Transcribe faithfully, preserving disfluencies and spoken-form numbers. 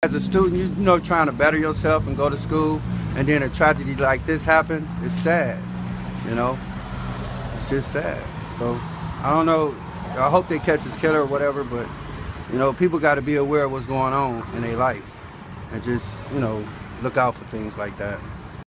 As a student, you, you know, trying to better yourself and go to school, and then a tragedy like this happened, it's sad, you know? It's just sad. So, I don't know, I hope they catch this killer or whatever, but, you know, people got to be aware of what's going on in their life and just, you know, look out for things like that.